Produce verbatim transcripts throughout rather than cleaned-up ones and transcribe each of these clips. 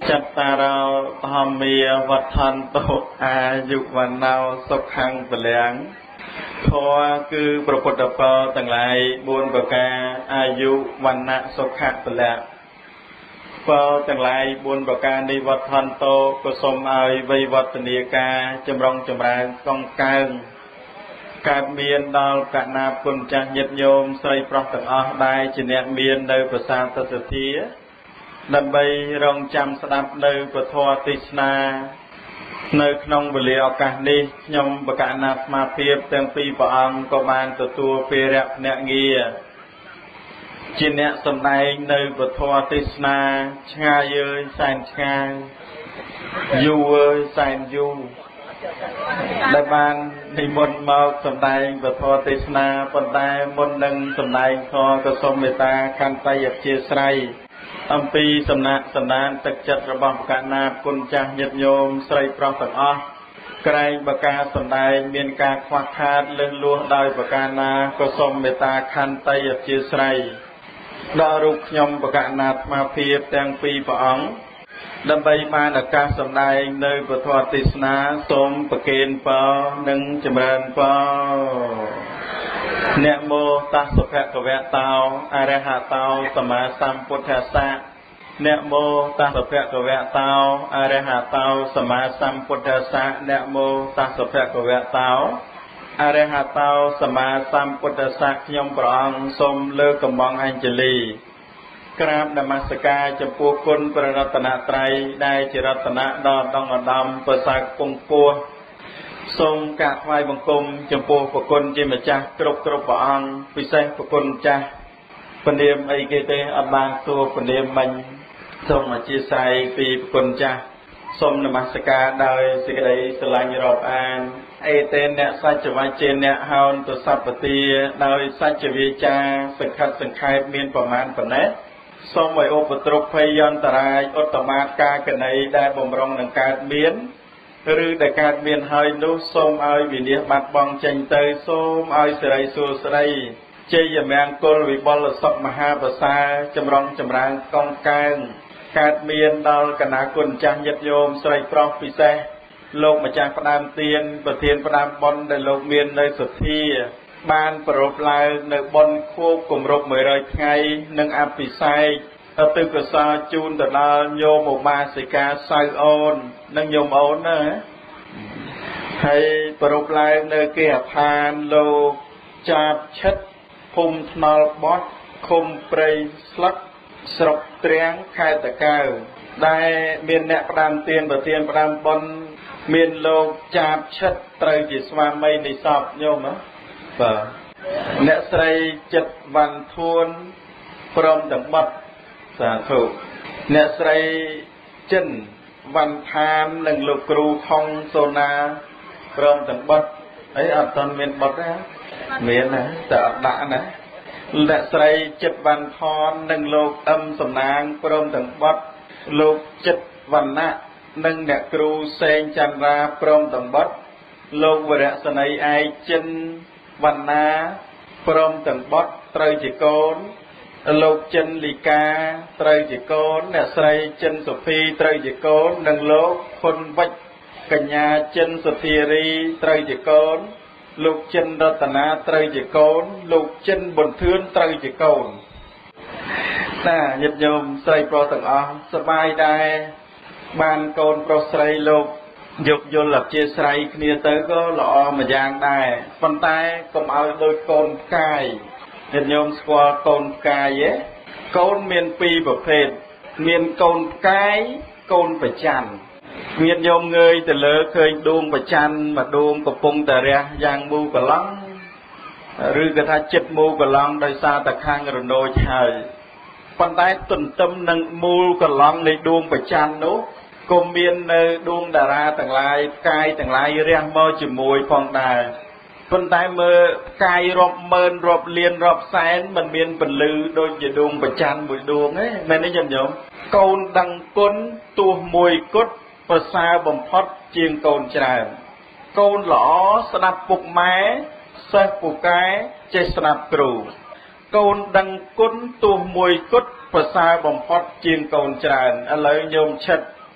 จัตตาราวธรรมีวัฏันโตอายุวันนาวสุขังเปลียงเพราะว่าคือพระพุทธเจ้าต่างหลายบุญประการอายุวันนะสุขะเปลียงเพราะต่างหลายบุญประการในวัฏันโตก็สมเอาไว้วัฒนีกาจำลองจำรางกองการการเมียนดาวกนาปุญจัญญโยมใส่ปลอกต่างอได้จีเนเมียนในภาษาตสถีดับใบรองจำสดับในปฐวติสนาในขนมบริโอกาสนี้ยมประกาศนามาเพียบเต็มปีปองก็บานตัวตัวเปรียบเนเงียจีเนสำได้ในปฐวติสนาชงายเยยแสนชงายยูเยยแสนยูได้บานในมนมาสำได้ปฐวติสนาปนได้มนหนึ่งสำได้คอกระสมเมตาคันไปหยับเชียไซอัมพีสำนักสำนักตักจัดระบำการนาปุญจาญโยมใส่ปลอกต่างอ้อไกรประกาศสำได้เมียนการควักขาดเลื่อนลวงได้ประการนาก็สมเมตาคันไตหยับเชียไซดารุกยมประกาศนามาเพียบแตงปีปองดับใบมาอากาศสำได้ในปฐวติสนาสมประเกณฑ์เปล่าหนึ่งจำเริญเปล่าเนโมตัสสะภะคะวะโตอะระหะโตสัมมาสัมพุทธัสสะเนโมตัสสะภะคะวะโตอะระหะโตสัมมาสัมพุทธัสสะเนโมตัสสะภะคะวะโตอะระหะโตสัมมาสัมพุทธัสสะខ្ញុំព្រះអង្គសូមលើកកំងអញ្ជលីក្រាបនមស្ការចំពោះគុណព្រះរតនត្រ័យដែលជារតនៈដ៏ដងឧត្តមប្រសើរពងពោះសូមកាថ្វាយបង្គំចំពោះព្រះគុណជាម្ចាស់គ្រប់គ្រប់ព្រះអង្គពិសេសព្រះគុណម្ចាស់ពនាមអីគេទេអត់បានទួពនាមមិញសូមអធិស្ឋានពីព្រះគុណម្ចាស់សូមនមស្ការដោយសេចក្តីស្រឡាញ់រាប់អានអេតេអ្នកសច្ចវៈជាអ្នកហោនទសពទាដោយសច្ចវិជ្ជាសង្ខិតសង្ខេបមានប្រមាណប៉ុណ្ណេះសូមឲ្យឧបទ្រពភ័យយន្តរាយឧត្តមាការកណីដែលបំរុងនឹងកើតមានឬដែលកើតមានហើយនោះសូមឲ្យវិនិច្ឆ័យបាត់បង់ចេញទៅសូមឲ្យសិរីសួស្តីជ័យមង្គលវិបុលសុខមហាប្រសាចម្រុងចម្រើនកងកើងកើតមានដល់គណៈគុណចាស់ញាតិញោមស្រីប្រុសពិសេសលោកម្ចាស់ផ្ដើមទានប្រធានផ្ដើមបុណ្យដែលលោកមាននៅសទ្ធាបានប្រពឡើងនៅបុណ្យខួបគម្រប់មួយរយថ្ងៃនិងអភិសេកអតិកសោជូនទៅដល់ញោមឧបាសិកាសៅអូននិងញោមអូនណាហើយប្រពឡើងនៅគេអផានលោកចាបឈិតភូមិថ្នល់បត់ឃុំព្រៃស្លឹកស្រុកត្រាំងខេត្តតាកែវដែលមានអ្នកផ្ដាំទានប្រធានផ្ដាំបុណ្យមានលោកចាបឈិតត្រូវជាស្វាមីនៃសពញោមណាបាទអ្នកស្រីចិត្តវណ្ណធួនព្រមទាំងបាត់សាធុអ្នកស្រីចិនវណ្ណខាននិងលោកគ្រូថងសូណាព្រមទាំងបាត់អីអត់ទាន់មានបាត់ទេមានណាតែអត់ដាក់ណាអ្នកស្រីចិត្តវណ្ណថននិងលោកអឹមសំណាងព្រមទាំងបាត់លោកចិត្តវណ្ណៈនិងអ្នកគ្រូសេងចន្ទរាព្រមទាំងបាត់លោកវរៈសនីឯកចិនវណ្ណាព្រមទាំងបុត្រត្រូវជាកូនលោកចិនលីកាត្រូវជាកូនអ្នកស្រីចិនសុភីត្រូវជាកូននិងលោកខុនវិជ្ជកញ្ញាចិនសុធារីត្រូវជាកូនលោកចិនរតនាត្រូវជាកូនលោកចិនប៊ុនធឿនត្រូវជាកូនណាញាតិញោមស្រីប្រុសទាំងអស់សប្បាយដែរបានកូនប្រុសស្រីលោកយកយល់អធិស្ឋានគ្នាទៅក៏ល្អមួយយ៉ាងដែរប៉ុន្តែកុំឲ្យដូចកូនផ្កាយញាតិញោមស្គាល់កូនផ្កាយទេកូនមានពីរប្រភេទមានកូនផ្កាយកូនប្រច័នញាតិញោមងើយទៅលើឃើញដួងប្រច័នមួយដួងកំពុងតែរះយ៉ាងមូកន្លងឬក៏ថាចិត្តមូកន្លងដោយសារតែខាងរនោចហើយប៉ុន្តែទន្ទឹមនឹងមូលកន្លងនៃដួងប្រច័ននោះក៏មាននៅដួងតារាទាំងឡាយផ្កាយទាំងឡាយរះមកជាមួយផងដែរប៉ុន្តែមើលផ្កាយរាប់ម៉ឺនរាប់លានរាប់សែនមិនមានពលឺដូចជាដួងប្រច័នមួយដួងទេមែនទេញាតិញោមកូនដឹងគុណទោះមួយគត់ប្រសើរបំផុតជាងកូនច្រើនកូនល្អស្ដាប់ពុកម៉ែសិស្សពូកែចេះស្ដាប់គ្រូកូនដឹងគុណទោះមួយគត់ប្រសើរបំផុតជាងកូនច្រើនឥឡូវញោមឈិត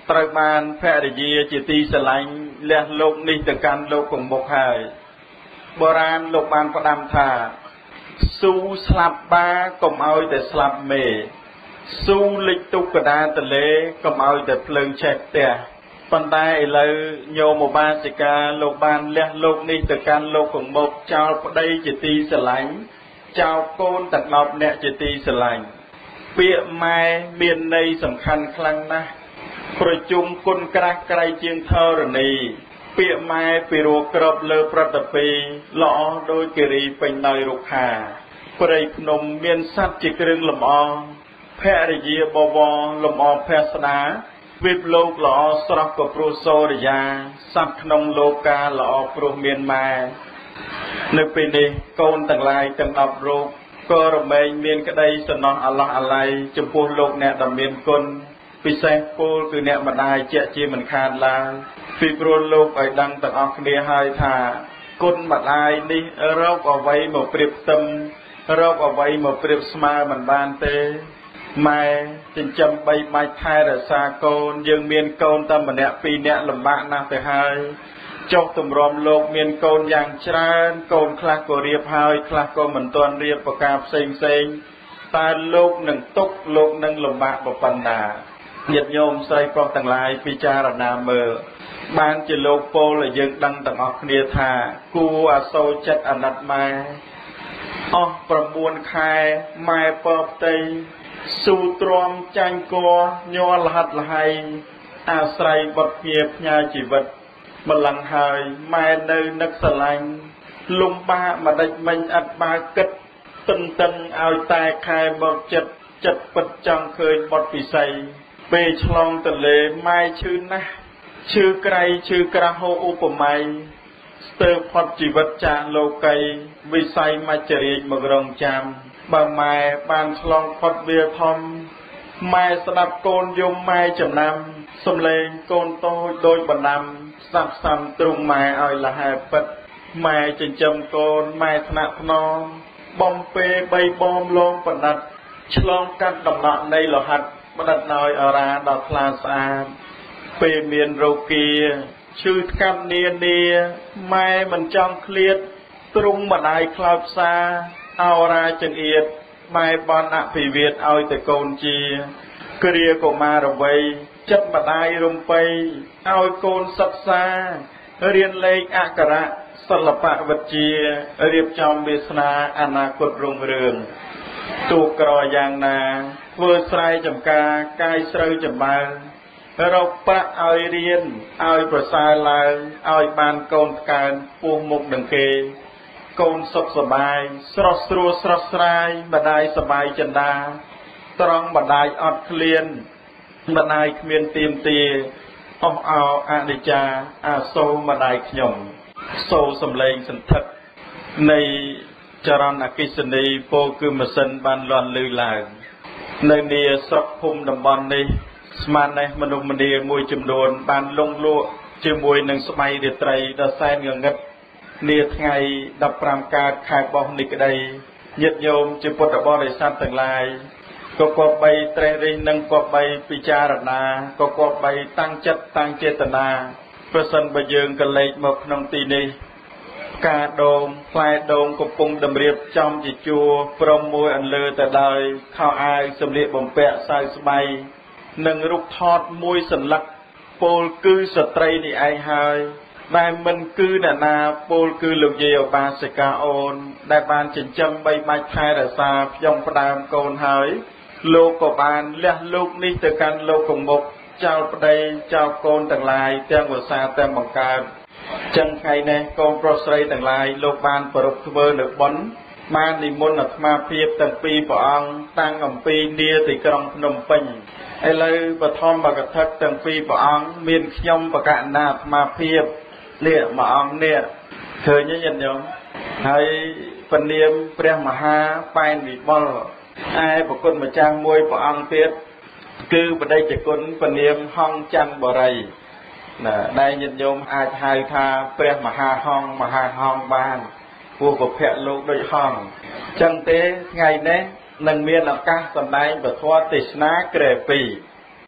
ត្រូវបានភរិយាជាទីស្រឡាញ់លះលោកនេះទៅកាន់លោកគង់មុខហើយបុរាណលោកបានផ្ដាំថាស៊ូស្លាប់បាកុំឲ្យតែស្លាប់មេស៊ូលិចទុកកដាទលេកុំឲ្យតែភ្លើងឆេះផ្ទះប៉ុន្តែឥឡូវញោមឧបាសិកាលោកបានលះលោកនេះទៅកាន់លោកគង់មុខចោលប្តីជាទីស្រឡាញ់ចោលកូនទាំងដប់អ្នកជាទីស្រឡាញ់ពាក្យម៉ែមានន័យសំខាន់ខ្លាំងណាស់ប្រជុំគុណក្រាស់ក្រៃជាងធរណីពាក្យម៉ែពីរកក្របលើប្រតពីល្អដោយគិរីពេញដោយរុក្ខាព្រៃភ្នំមានសត្វជាគ្រឿងលម្អភរិយាបវរលម្អភស្តាវិបលោកល្អស្រស់ក៏ព្រោះសូរិយាសត្វក្នុងលោកាល្អព្រោះមានម៉ែនៅពេលនេះកូនទាំងឡាយទាំងដប់រូបក៏រមែងមានក្តីសំណោះអាឡោះអាល័យចំពោះលោកអ្នកដ៏មានគុណពិសេសពលគឺអ្នកម្ដាយជាជាមិនខានឡើយពីព្រោះលោកឲ្យដឹងទាំងអស់គ្នាហើយថាគុណម្ដាយនេះរកអ្វីមកប្រៀបផ្ទឹមរកអ្វីមកប្រៀបស្មើមិនបានទេម៉ែចិញ្ចឹមបីបាច់ថែរក្សាកូនយើងមានកូនតែម្នាក់ពីរនាក់លំបាកណាស់ទៅហើយចុះទម្រាំលោកមានកូនយ៉ាងច្រើនកូនខ្លះក៏រៀបហើយខ្លះក៏មិនទាន់រៀបប្រការផ្សេងផ្សេងតើលោកនឹងទុកលោកនឹងលំបាកប៉ុណ្ណាញាតិញោមស្រីប្រុសទាំងឡាយពិចារណាមើលបានជាលោកពោលឲ្យយើងដឹងទាំងអស់គ្នាថាគួរអាសូរចិត្តអាណិតម៉ែអស់ប្រមួនខែម៉ែពរផ្ទៃស៊ូទ្រាំចាញ់គរញ័រលហិតលហៃអាស្រ័យបុត្រជាផ្ញើជីវិតម្លឹងហើយម៉ែនៅនឹកស្រឡាញ់លំបាកមិនដេចមិញអត់បើគិតតឹងតឹងឲ្យតែខែមកចិត្តចិត្តពិតចង់ឃើញបុត្រពិសីពេលឆ្លងទលេម៉ែឈឺណាស់ឈឺក្រៃឈឺក្រាស់ហូរឧបមាស្ទើរផុតជីវិតចាស់លោកីវិស័យមច្ចរាជមករងចាំបើម៉ែបានឆ្លងផុតវាធំម៉ែស្ដាប់កូនយំម៉ែចំណាំសំឡេងកូនតូចដូចបណ្ដាំស្ដាប់សាំទ្រុងម៉ែឲ្យលហែពិតម៉ែចិញ្ចឹមកូនម៉ែថ្នាក់ភ្នំបំពេបីបំលងបណ្ឌិតឆ្លងកាត់ដំណក់នៃលោហិតបណ្ឌិតដោយអរាដល់ថ្លាស្អាតពេលមានរោគាឈឺថ្កាត់នានាម៉ែមិនចង់ឃ្លាតទ្រុងម្ដាយខ្លោចផ្សាអរាចង្អៀតម៉ែបនអភិវាទឲ្យតែកូនជាគ្រាកុមារវ័យចិត្តម្ដាយរំពៃឲ្យកូនសិក្សារៀនលេខអក្ខរៈសិល្បៈវិទ្យារៀបចំវាសនាអនាគតរុងរឿងទូក្រយ៉ាងណាធ្វើស្រែចម្ការកាយស្រូវចម្បើរកប្រាក់ឲ្យរៀនឲ្យប្រសើរឡើងឲ្យបានកូនថ្កើងពោះមុខនឹងគេកូនសុខសប្បាយស្រស់ស្រួលស្រស់ស្រាយម្ដាយសប្បាយចិន្តាត្រង់ម្ដាយអត់ឃ្លានម្ដាយគ្មានទៀមទាអស់អោអនិច្ចាអាសូរម្ដាយខ្ញុំសូរសំឡេងសន្ធឹកនៃចរណអកិសនីពោលគឺម៉ាស៊ីនបានលាន់លឺឡើងនៅនាស្រុកភូមិតំបន់នេះស្មាននេះមនុស្សម្នាមួយចំនួនបានលងលក់ជាមួយនឹងស្បៃរាត្រីដ៏សែនងងឹតនាថ្ងៃដប់ប្រាំកើតខែបោះនេះក្តីញាតិញោមជាពុទ្ធបរិស័ទទាំងឡាយក៏គប្បីត្រេះរិះនិងគប្បីពិចារណាក៏គប្បីតាំងចិត្តតាំងចេតនាប្រសិនបើយើងក៏លេចមកក្នុងទីនេះផ្កាដូងផ្លែដូងកំពុងតម្រៀបចំជាជួរព្រមមួយអន្លើទៅដោយខោអាវសម្លៀកបំពាក់សៅស្បៃនិងរូបថតមួយសន្លឹកពោលគឺស្ត្រីនេះឯងហើយដែលមិនគឺអ្នកណាពោលគឺលោកយាយឧបាសិកាអូនដែលបានចិញ្ចឹមបីបាច់ថែរក្សាផ្យងផ្ដើមកូនហើយលោកក៏បានលះលោកនេះទៅកាន់លោកគង់មុខចោលប្តីចោលកូនទាំងឡាយទាំងវសាទាំងបង្កើតចឹងថ្ងៃនេះកូនប្រុសស្រីទាំងឡាយលោកបានប្រពធ្វើនៅបុណ្យបាននិមន្តអាត្មាភាពទាំងពីរព្រះអង្គតាំងអំពីនាទីក្រុងភ្នំពេញឥឡូវបឋមបកថាទាំងពីរព្រះអង្គមានខ្ញុំបកណ្ណាអាត្មាភាពនេះមួយអង្គនេះឃើញទេញាតិញោមហើយពនាមព្រះមហាបែនវិបុលឯប្រគុណម្ចាស់មួយព្រះអង្គទៀតគឺបដិជគុណពនាមហង្សច័ន្ទបរិយណាដែលញាតិញោមអាចហៅថាព្រះមហាហង្សមហាហង្សបានព្រោះប្រភពលោកដូចហង្សចឹងទេថ្ងៃនេះនឹងមានឱកាសសម្ដែងពធទេសនាក្រែពីរ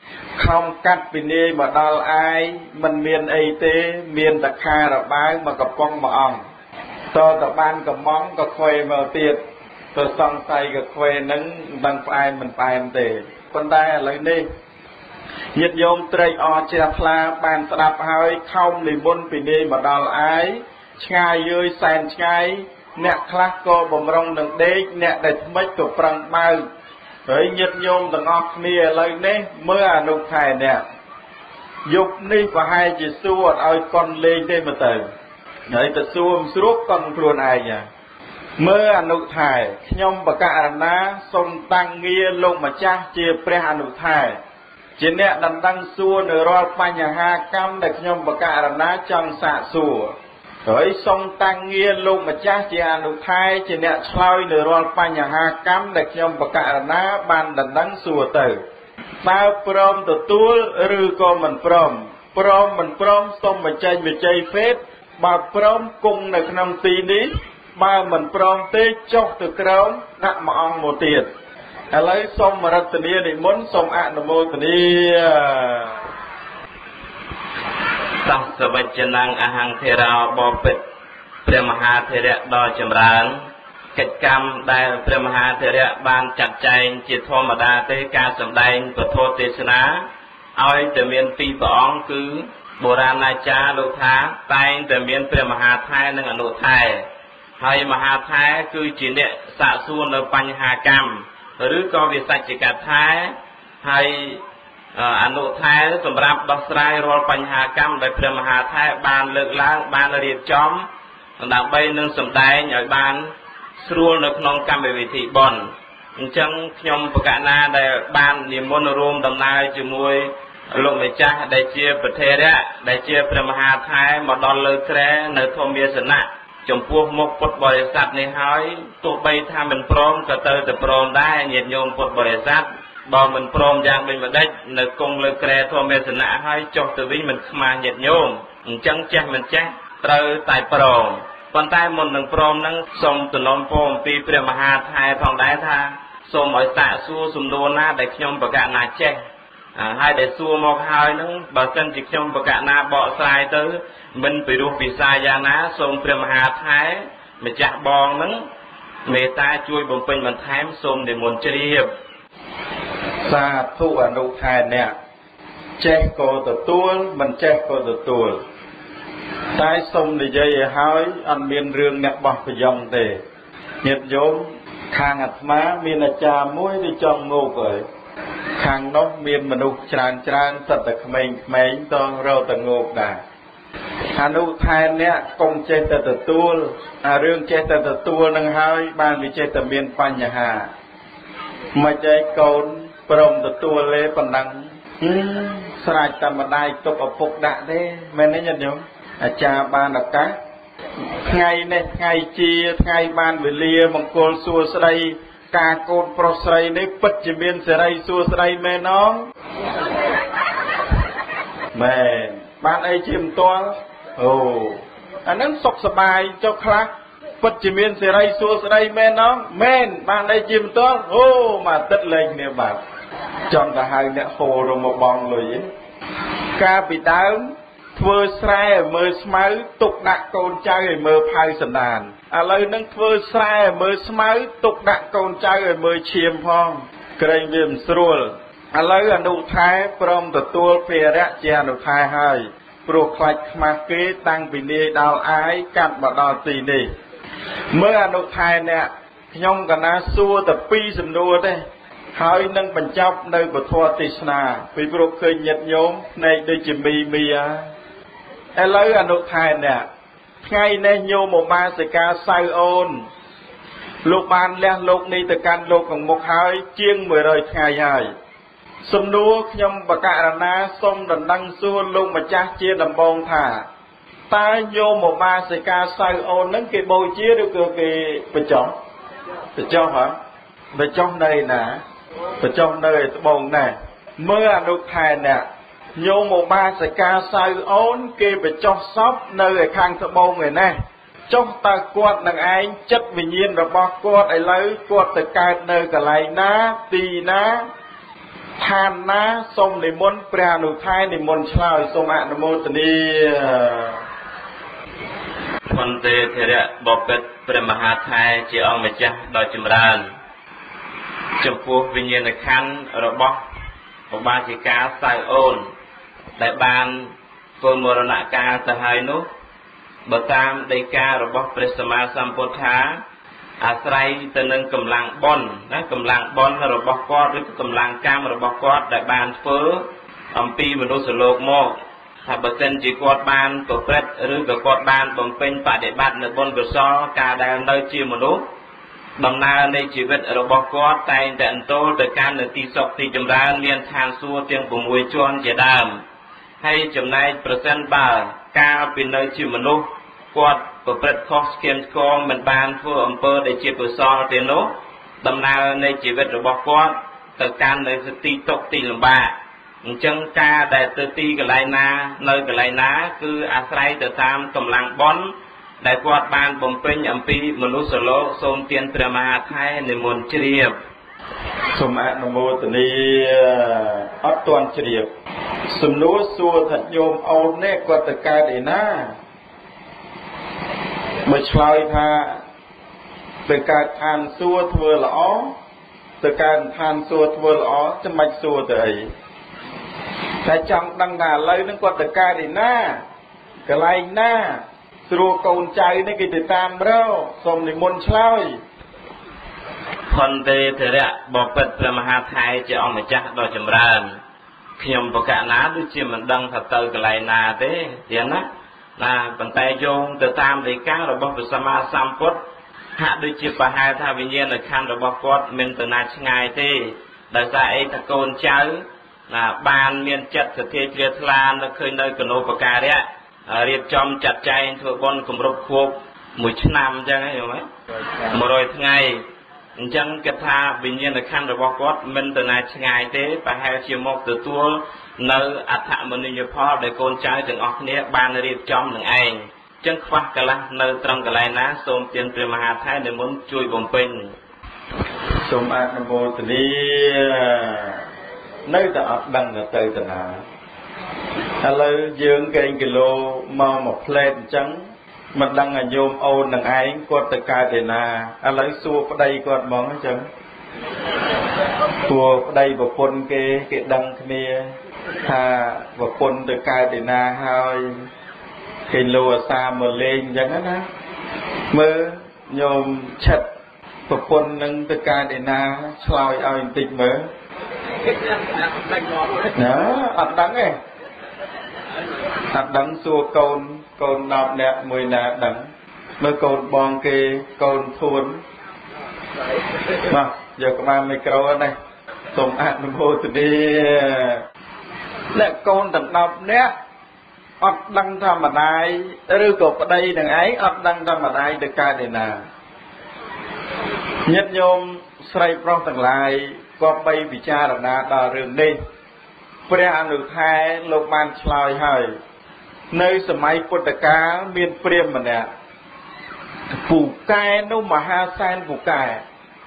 không cắt vì nê mà đo ai mình miền ấy tế miền đặc kha là bái mà gặp con mà ông to tập ban gặp món gặp khoe vào tiệt tôi xong tay gặp khoe nâng bằng ai mình phải em tề con tay lấy đi nhiệt dông tây o che pla bàn đạp hơi không thì môn vì nê mà đo ai ngay dưới sàn ngay nè class cô bầm rong đằng đế nè để mấy chục răng bao rồi nhiệt nhôm tầng ngọc nia lấy nè mới à nụ thải nè dục đi và hai chỉ xua ở con lên đây mà từ đấy từ xua suốt con luôn ai nhỉ mới à nụ thải nhôm và cả ná sông tăng nghe lông mà cha chia pre à nụ thải chỉ nè đằng đằng xua nửa ro pa nhà ha cam để nhôm và cả ná trong xạ xua rồi sông tăng nghe luôn mà cha chị à nụ thai chị nè soi nửa ro pa nhà ha cam để nhom bạc cả ná ban đằng đắng sùa tử bao prom từ tua rư co mình prom prom mình prom sông mà chơi mà chơi phết bà prom cùngในក្នុងទីនេះបើមិនព្រមទេចុះទៅក្រោមដាក់មួយអង្គមកទៀតឥឡូវសូមរតនានិមន្តសូមអនុមោទនាสังสวัจนังอหังเทราบอปิดพระมหาเถระดอจำรานกิจกรรมได้พระมหาเถระบานจัดแจงจิตธรรมดาเตการสำแดงปฐมเทศนาเอาแต่เมียนปีปองคือโบราณอาจารย์ลูกท้าแต่งแต่เมียนพระมหาไทยนั่งอนุไทยให้มหาไทยคือจีเนสะส่วนในปัญหากรรมหรือก็วิสัชจิกไทยให้อนุไทยสำหรับดัชไตรรอปัญหากรรมโดยพระมหาไทยบานเลิกล้างบานเรียบจอมดับใบหนึ่งสำได้หน่อยบานสรูลในขนมกรรมวิธีบอนจังขยมประกาศนาได้บานนิมนต์รวมดำนายจมวยลงไปจ้าได้เชียประเทศเนี่ยได้เชียพระมหาไทยมาดอนเลิกแคร์ในธมเยสนะจมพวกมกปดบริษัทในหายตัวใบทำเป็นพร้อมก็เตอแต่พร้อมได้เหยียดโยมปดบริษัทบอมันพร้อมอย่างเป็นมาได้ในกงเลิกแคร์ธมเยสนะให้จบตัววิ่งมันมาเหยียดโยมจังแจ้มันแจ้เตอไต่พร้อมคนใต้มนหนึ่งพร้อมนั่งส่งตุนมพรมปีพระมหาไทยทองได้ท่าส่งหอยสะสู้สมโดนหน้าได้ขยมประกาศนาแจ้ให้ได้สู้มอกหายนั่งบางเส้นจิขยมประกาศนาเบาทรายตื้อมันไปดูปีศาจยานะส่งพระมหาไทยมาจากบองนั่งเมตตาช่วยบ่มเป็นมันแถมส่งในมนเจียบสาธุอนุไทยเนี่ยแจ้งโกตัวตัวมันแจ้งโกตัวตัวใต้สมในใจหายอันเมียนเรื่องเนี่ยบอกพยองเตะเหยียดโยมทางอัตมามีอาจารย์มุ้ยที่จองงูเกยทางนกเมียนมนุษย์จานจานสัตว์ตะเมงเมงตอนเราตะงูได้อนุทานเนี่ยกงเจตตะตัวเรื่องเจตตะตัวนั่งหายบ้านวิเจตเมียนปัญญาไม่ใจโกนปรมตะตัวเละปนังสลายตามได้ตกอภกดะเด้แม่นี่ยันโยมอาจารย์บานอากาศไงเนี่ยไงจีไงบานวิเลียมังกรสัวสไลกาโกนโปรสไลในปัจจุบันสไลสัวสไลแม่น้องแม่บ้านไอจิมตัวโอ้อันนั้นสกสบายเจ้าคลักปัจจุบันสไลสัวสไลแม่น้องแม่นบ้านไอจิมตัวโอ้มาตัดเลยเนี่ยบาดจองกระหายเนี่ยโหรมบองเลยกาปิดาวเทอร์แซ่เมื่อสมัยตกดักโกนใจเมื่อพายสนานอะไรนั่งเทอร์แซ่เมื่อสมัยตกดักโกนใจเมื่อเชียมพองเกรงเวียมสรุลอะไรอนุท้ายพร้อมตัวตัวเพียระเจอนุท้ายให้ปลุกคลัดมาเกตั้งปีนี้ดาวไอ้กัดมาดาวตีนี้เมื่ออนุท้ายเนี่ยยงกันนะซัวแต่ปีสำนวนได้หายนั่งบรรจับในบทวติสนาไปปลุกเคยหยัดโยมในโดยจิมีมีไอ้เลยอนุทานเนี่ยไงในโยมมาสกาไซโอนลูกบานและลูกนี้แต่การลูกของมกหายเจียงเมื่อไรไงใหญ่สมนูขยมประกาศนาส้มดันดังส่วนลงมาจ้าเจียดำบองถ่าตาโยมมาสกาไซโอนนั่งเก็บโบเจียดูเกี่ยวกับประจงประจงเหรอประจงในนะประจงในบองน่ะเมื่ออนุทานเนี่ยโยมมาสกาไซโอนเก็บไปจ่อซับในข้างสะบงเลยนะจ่อตากวดนางไอ้จัดวิญญาณระบอกกวดไอ้เลยกวดตะการในกะไรนะตีนะឋានណាសូមនិមន្តព្រះអនុថ័យនិមន្តឆ្លើយសូមអនុមោទនាផនទេធរៈបពិតព្រះមហាថៃជាអង្គម្ចាស់ដ៏ចម្រើនចំពោះវិញ្ញាណក្ខន្ធរបស់ឧបាសិកាសៅអូនដែលបានធ្វើមរណកាលទៅហើយនោះបើតាមដីការបស់ព្រះសម្មាសម្ពុទ្ធថាអាស្រ័យទៅនឹងកម្លាំងបុណ្យណាកម្លាំងបុណ្យរបស់គាត់ឬកម្លាំងកម្មរបស់គាត់ដែលបានធ្វើអំពីមនុស្សលោកមកថាបើសិនជាគាត់បានប្រព្រឹត្តឬក៏គាត់បានបំពេញបដិបត្តិនៅបុណ្យកុសលការដែលនៅជាមនុស្សដំណើរនៃជីវិតរបស់គាត់តែងតែអន្ទោលទៅកាន់នៅទីសុខទីចម្រើនមានឋានសួគ៌ទាំង៦ជាន់ជាដើមហើយចំណែកប្រសិនបើកាលពីនៅជាមនុស្សគាត់ប្រព្រឹត្តខុសស្គៀមស្គងមិនបានធ្វើអំពើដែលជាកុសលទេនោះដំណើរនៃជីវិតរបស់គាត់ទៅកាន់នៅទីទុក្ខទីលំបាកអញ្ចឹងការដែលទៅទីកន្លែងណានៅកន្លែងណាគឺអាស្រ័យទៅតាមកម្លាំងបុណ្យដែលគាត់បានបំពេញអំពីមនុស្សលោកសូមទានព្រះមហាថៃនិមន្តជ្រាបសូមអនុមោទនាអត់ទាន់ជ្រាបសំណួរសួរថាញោមអូននេះគាត់ទៅកើតឯណាបើឆ្លើយថាទៅកើតឋានសួគ៌ធ្វើល្អទៅកើតឋានសួគ៌ធ្វើល្អចាំបាច់សួរទៅអីតែចង់ដឹងថាឥឡូវហ្នឹងគាត់ទៅកើតឯណាកន្លែងណាស្រួលកូនចៅនេះគេទៅតាមរកសូមនិមន្តឆ្លើយផនទេធរៈបពិតព្រះមហាថៃជាអង្គម្ចាស់ដ៏ចម្រើនខ្ញុំបកណាដូចជាមិនដឹងថាទៅកន្លែងណាទេទៀតណាណាប៉ុន្តែយោងទៅតាមដីការបស់ព្រះសម្មាសម្ពុទ្ធហាក់ដូចជាប្រហែលថាវិញ្ញាណក្ខន្ធរបស់គាត់មិនទៅណាឆ្ងាយទេដោយសារអីថាកូនចៅណាបានមានចិត្តសទ្ធាជ្រះថ្លានៅឃើញនៅកណូបការៈរៀបចំចាត់ចែងធ្វើបុណ្យគម្រប់ខួបមួយឆ្នាំអញ្ចឹងហ្នឹងយល់ទេមួយរយថ្ងៃអញ្ចឹងគេថាវិញ្ញាណក្ខន្ធរបស់គាត់មិនទៅណាឆ្ងាយទេប្រហែលជាមកទទួលនៅអត្ថមនិយផលដែលកូនចៅទាំងអស់គ្នាបានរៀបចំនឹងឯងអញ្ចឹងខ្វះកន្លះនៅត្រង់កន្លែងណាសូមទានព្រះមហាថៃនិមន្តជួយបំពេញសូមអនុមោទនានៅតែអត់ដឹងទៅទៅណាឥឡូវយើងកេងគីឡូមកមួយផ្លែតអញ្ចឹងមិនដឹងអាយោមអូននឹងឯងគាត់ទៅកើតឯណាឥឡូវសួរប្តីគាត់ហ្មងអញ្ចឹងព្រោះប្តីប្រពន្ធគេគេដឹងគ្នាថាប្រពន្ធទៅកើតឯណាហើយគេលោអាសាមកលេងអញ្ចឹងណាមើលញោមឆិតប្រពន្ធនឹងទៅកើតឯណាឆ្លើយឲ្យបន្តិចមើលណាអត់ដឹងទេអត់ដឹងសួរកូនកូនដប់អ្នកមួយណាដឹងមើលកូនបងគេកូនធួនបាទយកក្បាលមីក្រូនេះសូមអនុមោទនាអ្នកកូនទាំងដប់អ្នកអត់ដឹងថាម្ដាយឬក៏ប្តីនឹងឯងអត់ដឹងថាម្ដាយទៅកើតឯណាញាតិញោមស្រីប្រុសទាំងឡាយក៏បីពិចារណាដល់រឿងនេះព្រះអនុថែលោកបានឆ្លើយហើយនៅសម័យពុទ្ធកាលមានព្រាហ្មណ៍ម្នាក់ពូកែនោះមហាសែនពូកែ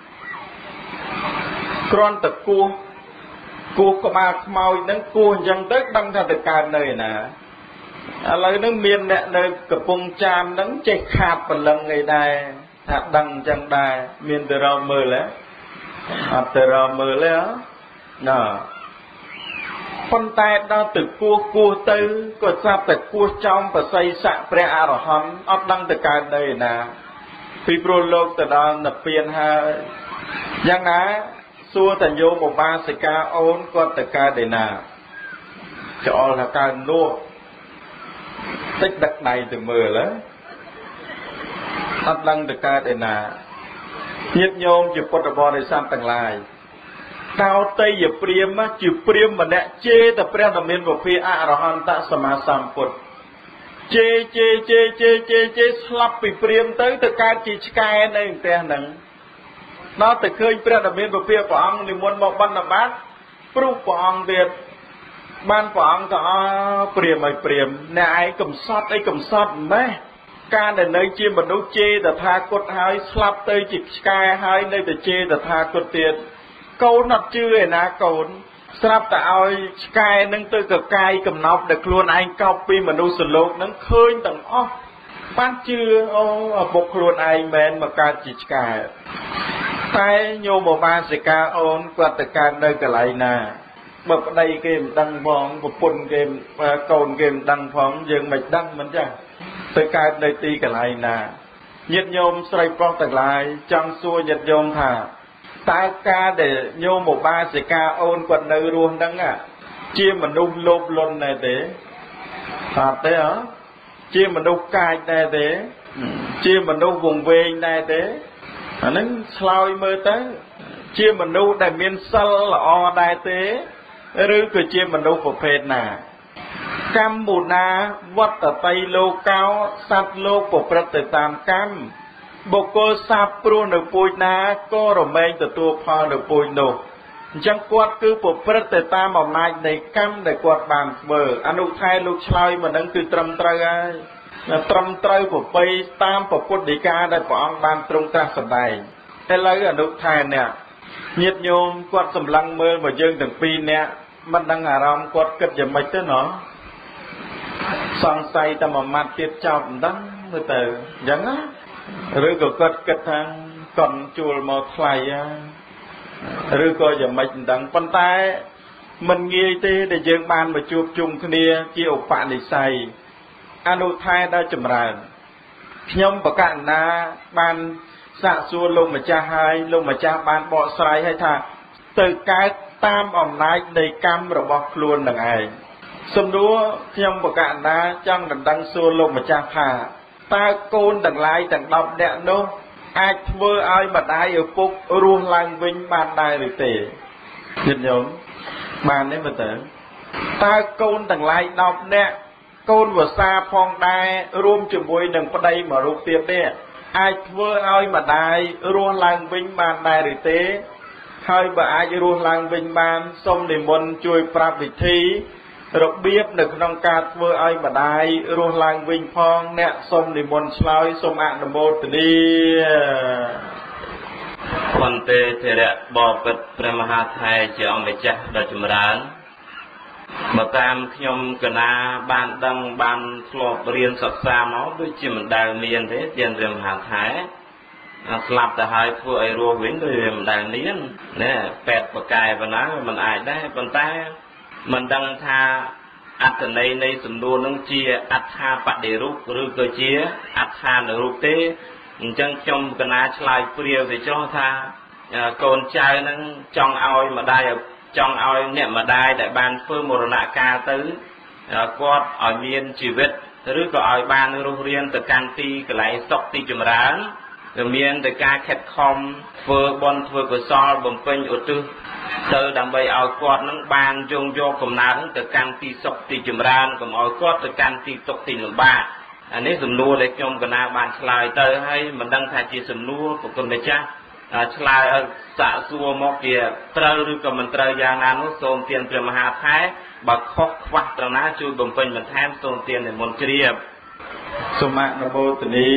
គ្រាន់តែគោះគោះក្បាលខ្មោចហ្នឹងគោះអញ្ចឹងទៅដឹងថាទៅកើតនៅឯណាឥឡូវហ្នឹងមានអ្នកនៅកំពង់ចាមហ្នឹងចេះខាតព្រលឹងអីដែរថាដឹងអញ្ចឹងដែរមានទៅរកមើលហ៎អត់ទៅរកមើលទេណាប៉ុន្តែដល់ទៅគោះគោះទៅក៏ស្រាប់តែគោះចំបស័យស័កព្រះអរហន្តអត់ដឹងទៅកើតនៅឯណាពីព្រោះលោកទៅដល់និព្វានហើយយ៉ាងណាសួរតញោមឧបាសិកាអូនគាត់ទៅកើតឯណាចោលថាកើតនោះតិចដឹកដៃទៅមើលអត់ដឹងទៅកើតឯណាញាតិញោមជាពុទ្ធបរិស័ទទាំងឡាយតោតេយព្រាមជាព្រាមម្នាក់ជេតព្រះតមានពភាអរហន្តសម្មាសម្ពុទ្ធជេជេជេជេជេជេស្លាប់ពីព្រាមទៅទៅកើតជាឆ្កែនៅផ្ទះហ្នឹងដល់ទៅឃើញព្រះតមានពភាព្រះអង្គនិមន្តមកបណ្ឌបាតព្រោះព្រះអង្គទៀតបានព្រះអង្គទៅអើព្រាមឲ្យព្រាមអ្នកឯងកំសត់អីកំសត់ម៉េះការដែលនៅជាមនុស្សជេតថាគតហើយស្លាប់ទៅជាឆ្កែហើយនៅតែជេតថាគតទៀតកូនអត់ជឿឯណាកូនស្រាប់តែឲ្យឆ្កែនឹងទៅកកាយកំណប់ដែលខ្លួនឯងកោបពីមនុស្សលោកនឹងឃើញទាំងអស់បានជឿអូឪពុកខ្លួនឯងមែនមកកើតជាឆ្កែតែញោមបាសិកាអូនគាត់ទៅកើតនៅកន្លែងណាបើប្តីគេមិនដឹងផងប្រពន្ធគេកូនគេមិនដឹងផងយើងមិនដឹងមិនចឹងទៅកើតនៅទីកន្លែងណាញាតិញោមស្រីប្រុសទាំងឡាយចង់សួរញាតិញោមថាតើការដែលញោមបាសិកាអូនគាត់នៅរស់ហ្នឹងជាមនុស្សលោភលន់ដែរទេអត់ទេហ៎ជាមនុស្សកាចដែរទេជាមនុស្សវង្វេងដែរទេអាហ្នឹងឆ្លើយមើលទៅជាមនុស្សដែលមានសិលល្អដែរទេឬក៏ជាមនុស្សប្រភេទណាកម្មមុណាវត្តតៃលោកោសត្វលោកប្រព្រឹត្តទៅតាមកម្មបុគ្គលសាបព្រោះនៅពូជណាក៏រមែងទទួលផលនៅពូជនោះអញ្ចឹងគាត់គឺប្រព្រឹត្តទៅតាមអំណាចនៃកម្មដែលគាត់បានធ្វើអនុថែលោកឆ្លើយមកនឹងគឺត្រឹមត្រូវហើយត្រឹមត្រូវប្រពៃតាមពុទ្ធដីកាដែលព្រះអង្គបានទ្រង់ត្រាស់សម្ដែងតែឥឡូវអនុថែនេះញាតិញោមគាត់សម្លឹងមើលមកយើងទាំងពីរនាក់មិនដឹងអារម្មណ៍គាត់គិតយ៉ាងម៉េចទៅណោះសង្ស័យតែមួយម៉ាត់ទៀតចោលមិនដឹងទៅទៅអញ្ចឹងណាឬក៏គាត់គិតថាកុនជួលមកថ្លៃឬក៏យ៉ាងម៉េចមិនដឹងប៉ុន្តែមិនងាយទេដែលយើងបានមកជួបជុំគ្នាជាឧបនិស្ស័យអនុថែដល់ចម្រើនខ្ញុំបកណ្ណាបានសាកសួរលោកម្ចាស់ហើយលោកម្ចាស់បានបកស្រាយឲ្យថាទៅកើតតាមអំណាចនៃកម្មរបស់ខ្លួននឹងឯងសំដួរខ្ញុំបកណ្ណាចង់ដណ្ដឹងសួរលោកម្ចាស់ថាតើកូនទាំងឡាយទាំងដប់នាក់នោះអាចធ្វើឲ្យម្ដាយឪពុករស់ឡើងវិញបានដែរឬទេញាតិញោមបានទេមើលទៅតើកូនទាំងឡាយដប់នាក់កូនវសាផងដែររួមជាមួយនឹងប្តីមួយរូបទៀតនេះអាចធ្វើឲ្យម្ដាយរស់ឡើងវិញបានដែរឬទេហើយបើអាចរស់ឡើងវិញបានសូមនិមន្តជួយប្រាប់វិធីរបៀបនៅក្នុងការធ្វើឲ្យម្ដាយរស់ឡើងវិញផងអ្នកសូមនិមន្តឆ្លើយសូមអនុមោទនាបន្ទេធរៈបពិតព្រះមហាថៃជាអង្គម្ចាស់ដ៏ចម្រើនបើតាមខ្ញុំកណាបានដឹងបានធ្លាប់រៀនសិក្សាមកដូចជាមិនដែលមានទេទានព្រះមហាថៃស្លាប់ទៅហើយធ្វើឲ្យរស់វិញដូចវាមិនដែលមានណែពេទ្យបកាយប៉ុណ្ណាមិនអាចដែរប៉ុន្តែមិនដឹងថាអត្ថន័យនៃសំណួរនឹងជាអត្ថាបដិរូបឬក៏ជាអត្ថានុរូបទេអញ្ចឹងខ្ញុំកណាឆ្លើយព្រាវទៅចោះថាកូនចៅនឹងចង់ឲ្យម្ដាយចង់ឲ្យអ្នកម្ដាយដែលបានធ្វើមរណកាលទៅគាត់ឲ្យមានជីវិតឬក៏ឲ្យបានរស់រានទៅកាន់ទីកន្លែងសុខទីចម្រើនវាមានតែការខិតខំធ្វើបុណ្យធ្វើកុសលបំពេញឧទ្ទិសទៅដើម្បីឲ្យគាត់នឹងបានយងយកកំណើតទៅកាន់ទីសុខទីចម្រើនកុំឲ្យគាត់ទៅកាន់ទីទុក្ខទីលំបាកអានេះសំណួរដែលខ្ញុំកណាបានឆ្លើយទៅហើយមិនដឹងថាជាសំណួរប្រគុណម្ចាស់ឆ្លើយឲ្យសាកសួរមកជាត្រូវឬក៏មិនត្រូវយ៉ាងណានោះសូមទានព្រះមហាថែបើខុសខ្វះត្រណាជួយបំពេញបន្ថែមសូមទាននិមន្តជ្រាបសូមអនុមោទនា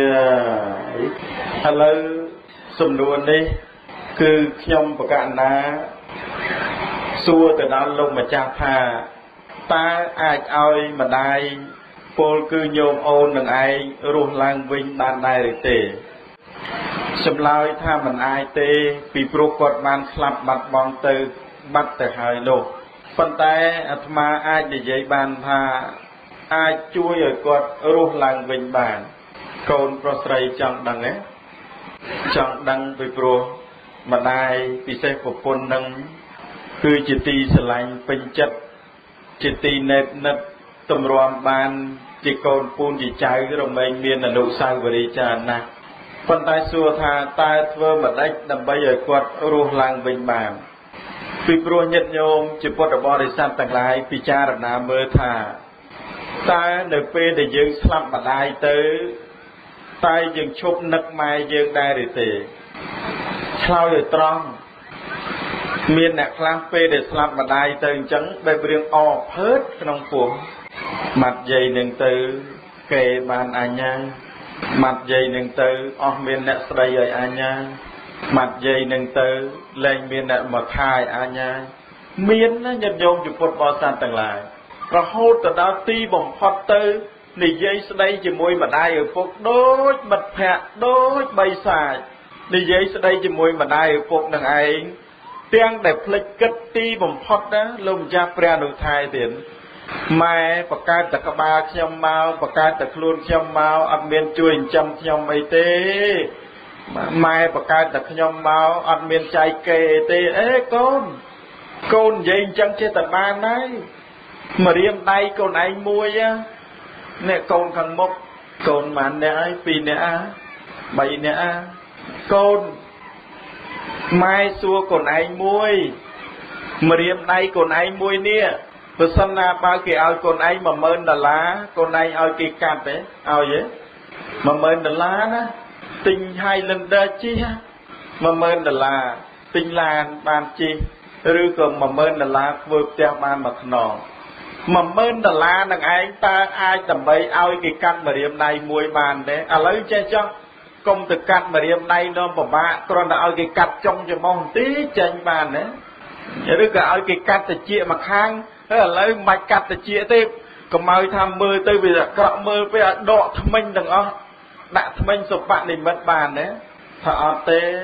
ឥឡូវសំណួរនេះគឺខ្ញុំបកណ្ណាសួរទៅដល់លោកម្ចាស់ថាតើអាចឲ្យម្ដាយពលគឺញោមអូននឹងឯងរស់ឡើងវិញបានដែរឬទេចម្លើយថាមិនអាចទេពីព្រោះគាត់បានស្លាប់បាត់បង់ទៅបាត់ទៅហើយនោះប៉ុន្តែអាត្មាអាចនិយាយបានថាអាចជួយឲ្យគាត់រស់ឡើងវិញបានកូនប្រុសស្រីចង់ដឹងទេចង់ដឹងពីព្រោះម្ដាយពិសេសប្រពន្ធនឹងគឺជាទីស្រឡាញ់ពេញចិត្តជាទីណែបណិតទម្រាំបានជាកូនពូនជាចៅរមែងមានអនុស្សាវរីយ៍ច្រើនណាស់ប៉ុន្តែសួរថាតើធ្វើម្ដេចដើម្បីឲ្យគាត់រស់ឡើងវិញបានពីព្រោះញាតិញោមជាពុទ្ធបរិស័ទទាំងឡាយពិចារណាមើលថាតើនៅពេលដែលយើងស្លាប់ម្ដាយទៅតើយើងឈប់នឹកម៉ែយើងដែរឬទេឆ្លើយឲ្យត្រង់មានអ្នកខ្លះពេលដែលស្លាប់ម្ដាយទៅអញ្ចឹងបែបរឿងអភើតក្នុងពោះម៉ាត់យាយនឹងទៅគេបានអញ្ញាម៉ាត់យាយនឹងទៅអស់មានអ្នកស្ដីឲ្យអញ្ញាម៉ាត់យាយនឹងទៅលែងមានអ្នកមកខាយអញ្ញា miên nó nhận dùng chụp một bò san tầng lại rồi hốt từ đó ti bồng phật tư nì dây đây chỉ môi mà đai ở phục đôi bật phẹt đôi bay xài nì dây đây chỉ môi mà đai ở phục đằng ấy tiếng đẹp lịch kết ti bồng phật đó lùm cha pre nụ thai tiền mai bậc ca tật ba nhom mau bậc ca tật luôn nhom mau ăn miên chui chăm nhom ấy tê mai bậc ca tật nhom mau ăn miên chai kê tê ế con con dây chân chế tật ba này mà riêng đây con anh mua á nè con thằng mốc con mà nè ai pì nè bảy nè con mai xua con anh mua mà riêng đây con anh mua nè tôi xin là ba cái ao con anh mà mơn đà lá con anh ao cái cát đấy ao vậy mà mơn đà lá đó tình hai lần đa chi mà mơn đà lá tình là bàn chi rồi còn mà mơn đà lá vượt theo bàn mặt nọ mà mơn đà lá đằng anh ta ai tầm bấy ao cái cát mà điểm này mùi bàn đấy à lấy che cho công từ cát mà điểm này nó mà ba còn là ao cái cát trong cho mong tí tranh bàn đấy rồi cả ao cái cát thì chia mà khang lấy mạch cắt để chia tiếp còn mai tham mơ tới bây giờ cọ mơ bây giờ đọ thâm minh đừng ó đã thâm minh sụp bạn thì mất bàn đấy thọ tê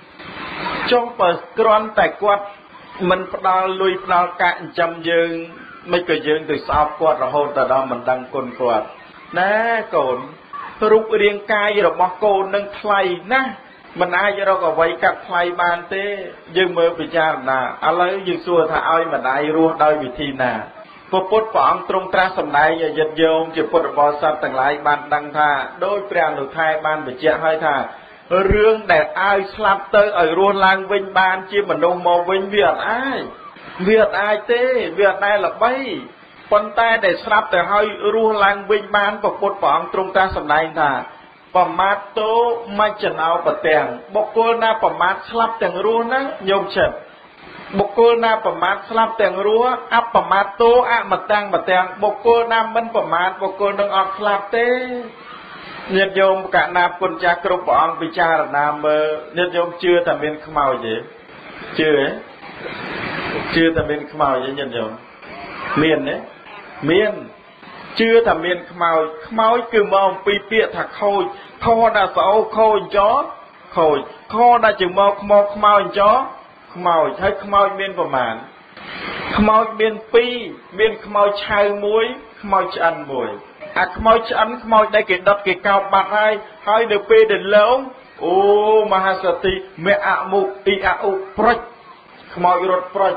trong bờ con tài quạt mình đo lui đo cạn chăm dương mấy cái dương từ sau quạt rồi hôn từ đó mình đang cồn quạt nè cồn rút riêng cay rồi bỏ cồn nâng thay nè mình ai cho đâu có vậy cắt thay bàn thế dương mơ bị cha là à lấy dương xua thà ai mà đại rùa đôi vị thi nà phật phật phỏng trong tra sầm đại và dịch vô chỉ phật bò sát tầng lại bàn đăng thà đôi prang được thay ban bị cha hơi thà rương để ai slap tới ở rùa lang vinh ban chia mình đâu mò vinh việt ai việt ai thế việt ai là bay con tay để slap để hơi rùa lang vinh ban phật phật phỏng trong tra sầm đại thàประมาทโตไม่จะเอาปะแตงบุคคลน่าประมาทสลับแตงรัวนะโยมเฉิดบุคคลน่าประมาทสลับแตงรัวอัปประมาทโตอะมาแตงมาแตงบุคคลน่ามันประมาทบุคคลต้องออกสลับเต้ญาติโยมกะนาปุญจกรุปองปิจารณาเมื่อญาติโยมเชื่อแต่เป็นขมาวจีเชื่อเชื่อแต่เป็นขมาวจีญาติโยมเมียนเนี่ยเมียนchưa thầm miên khmao khmao cứ mong pi pia thật khôi kho đã sầu khôi chó khôi kho đã chừng mong khmao khmao chó khmao thấy khmao miên vào màn khmao miên pi miên khmao chai muối khmao ăn muối à khmao ăn khmao đây cái đập cái cao bạc hai hai được pi đến lâu ô mahasati mẹ ạ mục i ạ u proj khmao rốt proj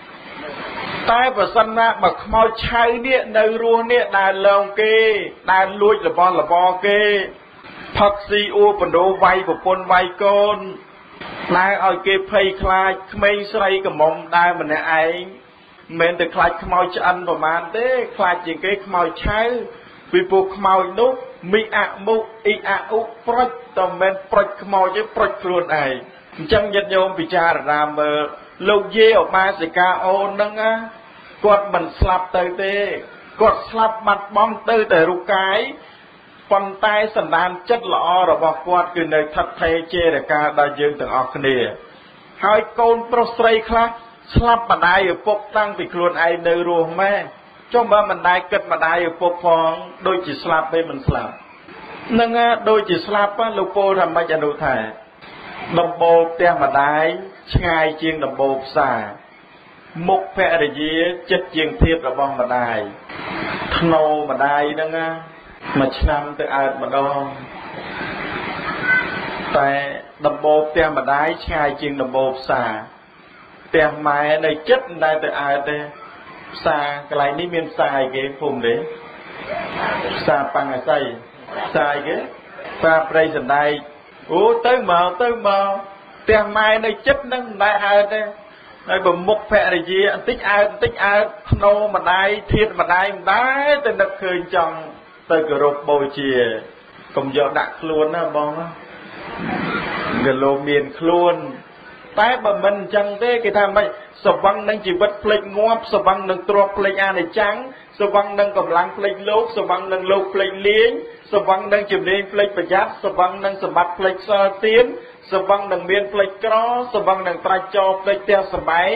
tai và sanh ra mà mau cháy điện nơi rùa điện đài lồng kê đài lùi là bo là bo kê thật si u phần đồ vay của con vay con đài ở kê phây khai mây say cả mông đài mình ấy mình từ khai mau ăn và màn thế khai chỉ cái mau cháy vì buộc mau nút mi ạ mục i ạ u proj tầm men proj mau chứ proj luôn này chẳng nhật nhôm bị cha ra mà lâu dê ở ba sẽ ca ôn nâng á quạt mình slap tới tê quạt slap mặt bom tới tới rụt cái phần tay sẵn đàn chất lọ rồi bỏ quạt cứ nơi thật thê chê để ca đa dương từng ọc nè hai con prosray khác slap mà đai ở phục tăng vì luôn ai nơi ruộng mê trong ba mình đai kết mà đai ở phục phong đôi chỉ slap với mình slap nâng á đôi chỉ slap á lục cô làm mấy chân đủ thẻ đồng bộ tem mà đai ngay chiên đồng bộ xà một phe để gì chất chiên thiệt là bom mà đài thâu mà đài đó nghe mà năm tới ai mà đo tại đồng bộ tem mà đái ngay chiên đồng bộ xà tem mai này chất đây tới ai đây xà cái này ní miền xài cái phùng đấy xà bằng cái say xài cái xà đây dần đây ủa tới mờ tới mờ tem mai này chất nâng đại ai đây này bầm mục phệ này gì tích ai tích ai nô mà đai thiệt mà đai đái tên đặc khơi trong tới cái rộp bồi chìa cùng giờ đặt luôn á bông á cái lô miền luôn tái bà mình chẳng thế cái tham ấy sờ văng nâng chỉ vật plek ngóp sờ văng nâng trộp plek an này trắng sờ văng nâng cầm lăng plek lốp sờ văng nâng lốp plek liếng sờ văng nâng chìm lên plek bạch giáp sờ văng nâng sờ bắt plek sơ tiến sờ văng nâng miền plek cỏ sờ văng nâng trai cho plek theo sờ máy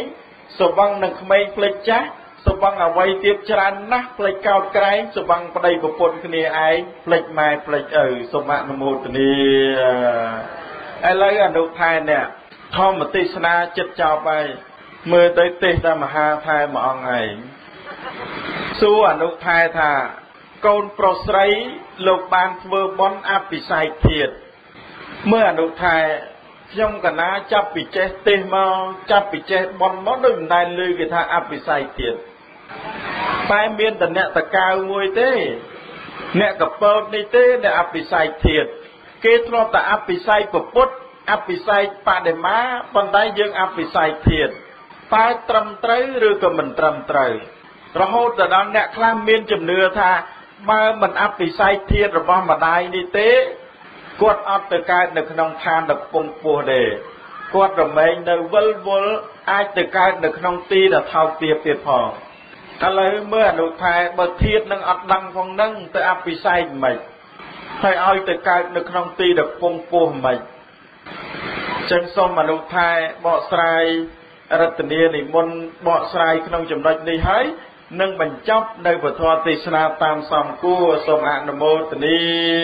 สวังนังไม่เพลจจ้าสวังเอาไว้เทียบจานนักเพลจเก่าไกลสวังประเดี๋ยวปนคนนี้ไอ้เพลจไม้เพลจเออสมานโมตนีไอ้ไรอนุทายเนี่ยทอมติสนาจัดเจ้าไปเมื่อได้เตะตามหาทายมาเอาไงสู้อนุทายท่าโกนโปรไซโลกบานเวอร์บอนอภิไซเทียดเมื่ออนุทายย่อมกันนะจับปิเจเตมาจับปิเจบอลมอดึงได้เลยกิท่าอภิไซเทียดไปเมียนแต่เนี่ยตะกาวงวยเต้เนี่ยกับเปิดในเต้เนี่ยอภิไซเทียดเกตรอแต่อภิไซปปุตอภิไซปาเดมาปันได้ยังอภิไซเทียดไปตรำไตรหรือก็มันตรำไตรเราโหดแต่ดังเนี่ยคลามเมียนจำเนื้อท่ามามันอภิไซเทียดหรือว่ามาได้ในเต้กวดอัตกายในขนมทานดับปงปัวเดกวดระเมงในวัลวัลอาตกายในขนมตีดับเท้าเตียเตียพออะไรเมื่อหนุทายบทเทียดนั่งอัดดังฟองนั่งแต่อภิไซใหม่ให้เอาตกายในขนมตีดับปงปัวใหม่จังสมอนุทายเบาสายรัตเนียนิมนเบาสายขนมจำนวนนี้ให้นั่งบรรจับในบททอติสนาตามสามกู้สมานโมตนี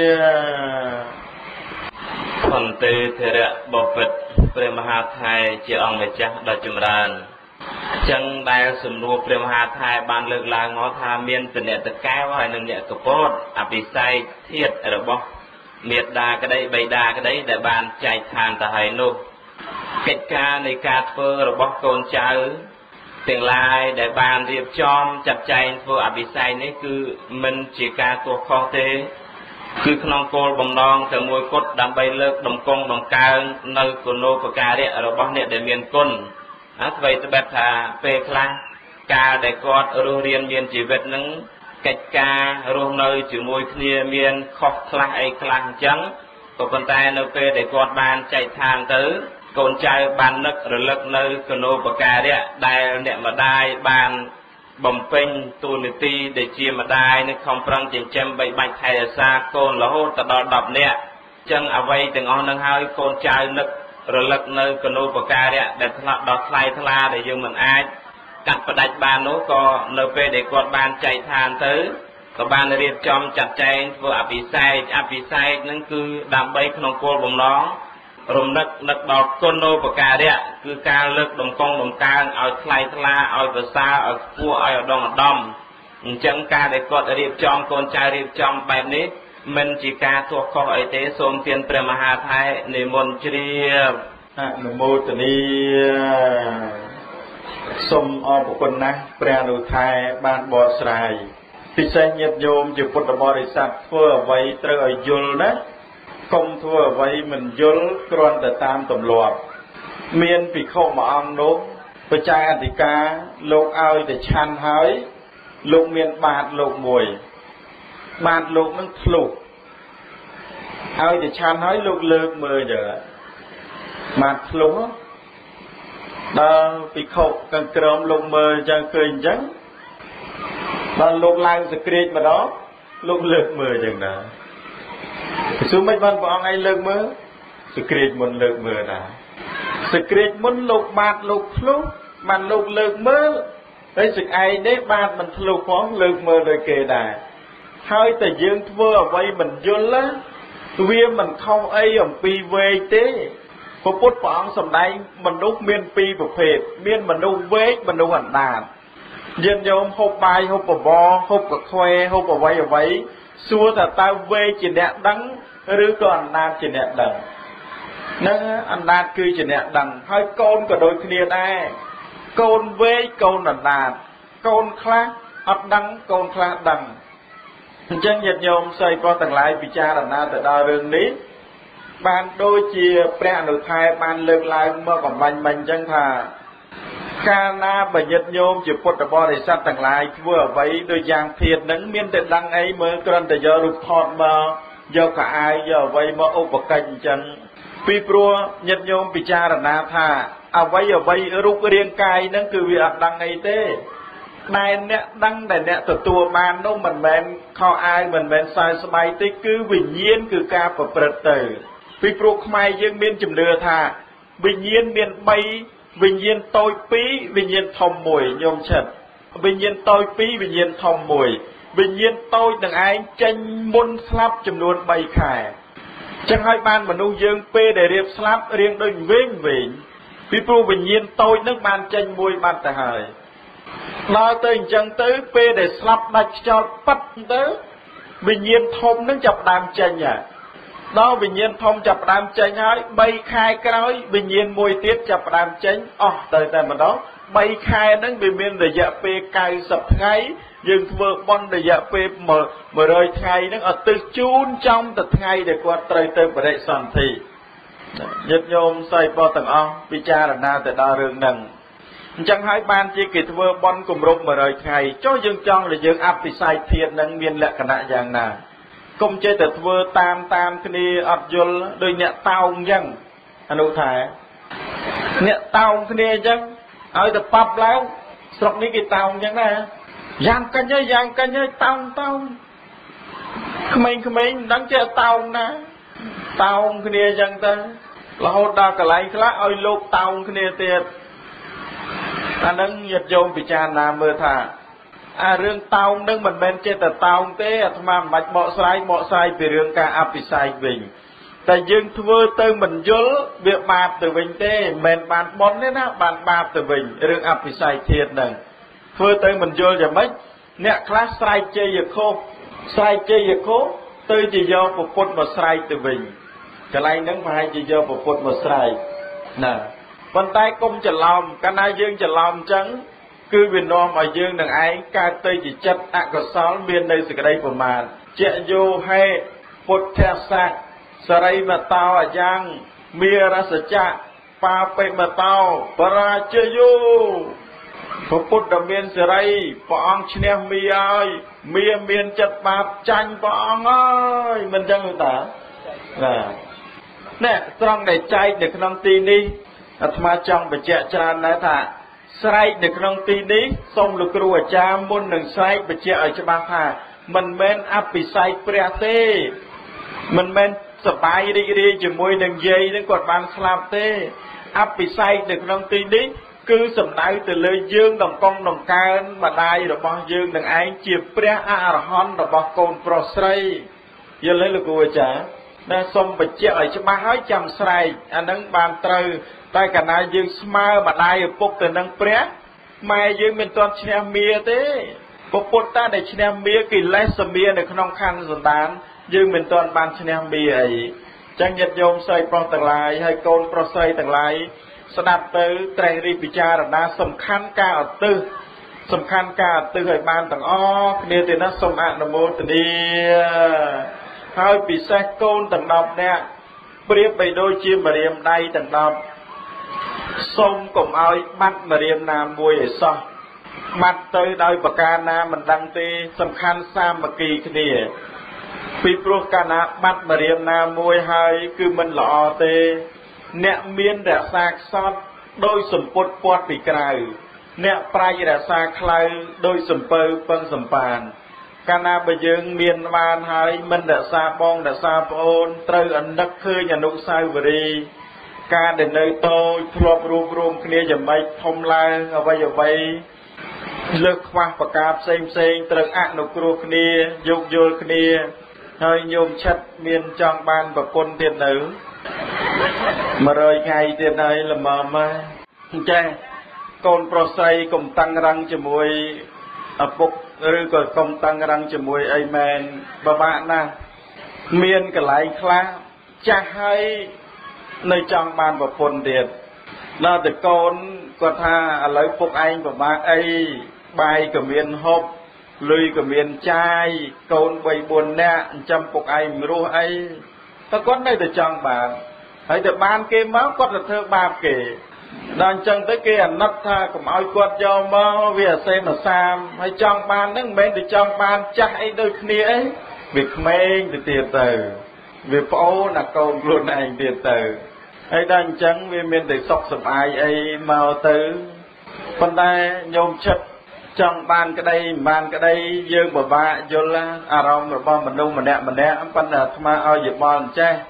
พันเตเทระบปิดเปรมหาไทยเจ้าองค์เมจักดอจุมรานจังได้สมรูปเปรมหาไทยบานเลิกลางอธาเมียนเป็นเนี่ยตะแก้วให้หนึ่งเนี่ยกระโปดอภิไซเทียดระบบเมียดาก็ได้ใบดาก็ได้แต่บานใจทานตะไฮนุกิจการในการเพื่อระบบโกนเจ้าเตียงลายแต่บานเรียบจอมจับใจเพื่ออภิไซนี่คือมันจีการตัวคอเตคือขนมโกลบงนองแต่มวยกดดำใบเลิกดมกงดมกางในกุโนปการเนี่ยเราบอกเนี่ยเดี๋ยวเมียนก้นนะไปตะแบบท่าเปคลาการได้กอดรู้เรียนเมียนจีเวทนึงกิจการรู้ในจีมวยเคลียเมียนขอบคลาไอคลาจังก็คนตายในเปได้กอดบานใจทางตื้อโกนใจบานนึกหรือเลิกในกุโนปการเนี่ยได้เนี่ยมาได้บานบ่มเป็นตูนิตีเดจีมาได้ในคอมพรังจินเจมใบใบไทยซาโกนละโหตดอดับเนี่ยจังเอาไว้ถึงเอาหนังหายโกนใจนึกระลึกในกนูปการเนี่ยเด็ดทลาดอกไฟทลาได้ยังมันอายกัดประดับบานนู้ก็เนเปได้กอดบานใจทานตื้อก็บานเรียบจอมจัดใจเพื่ออภิไซอภิไซนั่นคือดำใบขนมโกลบ่มน้องรวมนักนักดอกกนูปการเนี่ยคือการเลิกดมกงดมกางเอาไฟทลาเอาภาษาเอาพัวเอาดองดอมจังการได้กอดเรียบจอมโกนใจเรียบจอมแบบนี้มันจีการตัวคอไอเตสมเตียนเปรมหาไทยในมนเรียบอะนโมตนีสมอบุคคลนะเปรนุไทยบานบอสายพิเศษเงียบโยมจุพุทธบริษัทเพื่อไว้เตยยุลนะกงทั่วไว้มันยุลกรอนแต่ตามตำรวจเมียนปีเข้ามาอังนุประจายอธิกาโลกเอาแต่ชันหายโลกเมียนบาดโลกมวยบาดโลกนั่งฟลุกเอาแต่ชันหายโลกเลิกมือเยอะบาดฟลุกบาปีเข้ากันกรมโลกมือจะเคยจังบาโลกลายสกรีดมาđóโลกเลิกมือจังนะสู้ไม่บันบอกไงเลิกมือสกรีดมันเลิกมือนะสกรีดมันโลกบาดโลกฟลุกมันโลกเลิกมือไอ้สิ่งไอ้เด็กบาดมันฟลุกฟ้องเลิกมือเลยเกได้ให้แต่ยืงทั่วไว้มันยุนละเวียมันเข้าไอ้อย่างปีเวเต้พระพุทธองค์สมัยมนุษย์เมียนปีประเภทเมียนมนุษย์เวกมนุษย์อันดาบเย็นโยมหกใบหกปบอหกกับควายหกกับไว้เอาไว้ซัวแต่ตาเวจีเนดังหรือก็อันดาจีเนดังนั่นอันดาคือจีเนดังให้โกนก็โดยเคลียร์ได้โกนเวโกนอันดาโกนคลาอัดดังโกนคลาดังจังเย็นโยมใส่ก็ต่างหลายปิจารณาแต่ดาวเรื่องนี้บานโดยเชียแปรอนุทายบานเลิกลายเมื่อก่อนบันมันจังท่าการนาบยัดโยมจุพุทธบริษัทต่างหลายเพื่อไว้โดยอย่างเพียรนั้นเมียนแต่ดังไอ้เมื่อกรันแต่ยอรุพอดมาเยาขายเยาไว้มาอุปกันจังปีปลัวยัดโยมปิจารณาท่าเอาไว้เอาไว้รูปเรียงกายนั่นคือวิอัดดังไอ้เต้นายเนี่ยดังแต่เนี่ยตัวตัวบานนุ่มมันแมนเข้าอายมันแมนสายสบายติคือวิญญาณคือการประเปิดเตอปีปลุกไม่ยังเมียนจำเดือท่าวิญญาณเมียนใบវិញ្ញាណតូចពីរវិញ្ញាណធំមួយញោមឆិតវិញ្ញាណតូចពីរវិញ្ញាណធំមួយវិញ្ញាណតូចនឹងឯងចេញមុនស្លាប់ចំនួនបីខែចឹងហើយបានមនុស្សយើងពេលដែលរៀបស្លាប់រៀងដូចវែងវែងពីព្រោះវិញ្ញាណតូចនឹងបានចេញមួយបាត់ទៅហើយដល់ទៅអញ្ចឹងទៅពេលដែលស្លាប់ដាច់ខ្យល់ប៉ាត់ទៅវិញ្ញាណធំនឹងចាប់ផ្ដើមចេញហើយដល់វិញ្ញាណធំចាប់ផ្ដើមចេញហើយបីខែក្រោយវិញ្ញាណមួយទៀតចាប់ផ្ដើមចេញអស់ទៅតែម្ដងបីខែហ្នឹងវាមានរយៈពេលកៅសិបថ្ងៃយើងធ្វើបន់រយៈពេលមួយរយថ្ងៃហ្នឹងឲ្យទៅជូនចំទៅថ្ងៃដែលគាត់ត្រូវទៅបរិសន្ធិញាតិញោមស្រីប្រុសទាំងអស់ពិចារណាទៅដល់រឿងហ្នឹងអញ្ចឹងហើយបានជាគេធ្វើបន់គម្រប់មួយរយថ្ងៃចុះយើងចង់ឲ្យយើងអភិស័យធាតុហ្នឹងមានលក្ខណៈយ៉ាងណាកុំចេះតែធ្វើតាមតាមគ្នាអត់យល់ដោយអ្នកតោងអញ្ចឹងអនុថាអ្នកតោងគ្នាអញ្ចឹងឲ្យតែប៉ាប់ឡើងស្រុកនេះគេតោងអញ្ចឹងណាយ៉ាងកាញ់ហើយយ៉ាងកាញ់ហើយតោងតោងក្មេងៗមិនដឹងចេះតោងណាតោងគ្នាអញ្ចឹងទៅរហូតដល់កន្លែងខ្លះឲ្យលោកតោងគ្នាទៀតអានឹងញាតិញោមពិចារណាមើលថាអារឿងតោងនឹងមិនមែនចេះតែតោងទេអាត្មាមិនបាច់បកស្រាយបកស្រាយពីរឿងការអភិសេកវិញតែយើងធ្វើទៅមិនយល់វាបាបទៅវិញទេមិនមែនបានបន់ទេណាបានបាបទៅវិញរឿងអភិសេកធាតុហ្នឹងធ្វើទៅមិនយល់យ៉ាងម៉េចអ្នកខ្លះស្រែកជ័យខុសស្រែកជ័យខុសទៅជាយកពុទ្ធមកស្រែកទៅវិញកន្លែងហ្នឹងប្រហែលជាយកពុទ្ធមកស្រែកណាប៉ុន្តែកុំច្រឡំកាលណាយើងច្រឡំអញ្ចឹងគឺវានាំឲ្យយើងនឹងឯងកើតទៅជាចិត្តអកុសលមាននៅសេចក្តីប្រមាទជាយោហេពុទ្ធសៈសរិមតោអយ៉ាងមេរសច្ចៈបាបិមតោបរាជយោព្រះពុទ្ធមានសេរីព្រះអង្គឈ្នះមីហើយមីមានចិត្តបាបចាញ់ព្រះអង្គហើយមិនចឹងតាណាណែត្រង់ដែលចែកនៅក្នុងទីនេះអាត្មាចង់បញ្ជាក់ច្រើនដែរថាស្រែកនៅក្នុងទីនេះសូមលោកគ្រូអាចារ្យមុននឹងស្រែកបញ្ជាក់ឲ្យច្បាស់ថាមិនមែនអភិសេកព្រះទេមិនមែនសបាយរីករាយជាមួយនឹងយាយនឹងគាត់បានស្លាប់ទេអភិសេកនៅក្នុងទីនេះគឺសំដៅទៅលើយើងដង្កងដង្កើនម្ដាយរបស់យើងនឹងឯងជាព្រះអរហន្តរបស់កូនប្រុសស្រីយល់ទេលោកគ្រូអាចារ្យតែសូមបញ្ជាក់ឲ្យច្បាស់ហើយចាំស្រែកអានឹងបានត្រូវតែកាលណាយើងស្មើម្ដាយឪពុកទៅនឹងព្រះម៉ែយើងមិនទាន់ឈ្នះមាទេពុទ្ធតាដែលឈ្នះមាកិលេសមានៅក្នុងខណ្ឌសន្តានយើងមិនទាន់បានឈ្នះមាអីចឹងញាតិញោមស្រីប្រុសទាំងឡាយហើយកូនប្រុសស្រីទាំងឡាយស្ដាប់ទៅត្រេះរិះពិចារណាសំខាន់ការឧទ្ទិសសំខាន់ការឧទ្ទិសឲ្យបានទាំងអស់គ្នាទេណាសូមអនុមោទនាហើយពិសេសកូនទាំងដប់នាក់ប្រៀបបីដូចជាម្រាមដៃទាំងដប់សូមកុំឲ្យបាត់ម្រាមណាមួយឲ្យសោះបាត់ទៅដោយប្រការណាមិនដឹងទេសំខាន់សាមគ្គីគ្នាពីព្រោះកាលណាបាត់ម្រាមណាមួយហើយគឺមិនល្អទេអ្នកមានរក្សាខ្សត់ដោយសម្ពុតពាត់ពីក្រៅអ្នកប្រាជ្ញរក្សាខ្លៅដោយសំពៅពឹងសម្ប៉ានកាលណាបើយើងមានបានហើយមិនរក្សាបងរក្សាប្អូនត្រូវអនឹកឃើញអនុស្សាវរីយ៍ការដែលនៅតូចធ្លាប់រួមរួមគ្នាយ៉ាងម៉េចធំឡើងអ្វីអ្វីលើកខ្វះប្រការផ្សេងផ្សេងត្រូវអនុគ្រោះគ្នាយោគយល់គ្នាហើយញោមឆិតមានចង់បានប្រពន្ធទៀតនៅមួយរយថ្ងៃទៀតហើយល្មមមកអញ្ចឹងកូនប្រុសស្រីកុំតាំងរឹងជាមួយឪពុកឬក៏កុំតាំងរឹងជាមួយអីមែនបបាក់ណាស់មានកន្លែងខ្លះចាស់ហើយនៅចង់បានប្រពន្ធទៀតដល់តែកូនគាត់ថាឥឡូវពុកឯងពិបាកអីបាយក៏មានហូបលុយក៏មានចាយកូនបីបួននាក់ចិញ្ចឹមពុកឯងមិនរស់អីតែគាត់នៅតែចង់បានហើយតែបានគេមកគាត់ទៅធ្វើបាបគេដល់អញ្ចឹងទៅគេអាណិតថាកុំឲ្យគាត់យកមកវាអសេមសាមហើយចង់បានហ្នឹងមិនមែនទៅចង់បានចាស់អីដូចគ្នាអីវាក្មេងទៅទៀតទៅវាប្អូនអាកូនខ្លួនឯងទៀតទៅហើយដល់អញ្ចឹងវាមានតែសុខសប្បាយអីមកទៅប៉ុន្តែញោមចិត្តចង់បានក្តីមិនបានក្តីយើងពិបាកយល់អារម្មណ៍របស់មនុស្សម្នាក់ម្នាក់ប៉ុន្តែអាត្មាឲ្យយោបល់អញ្ចេះ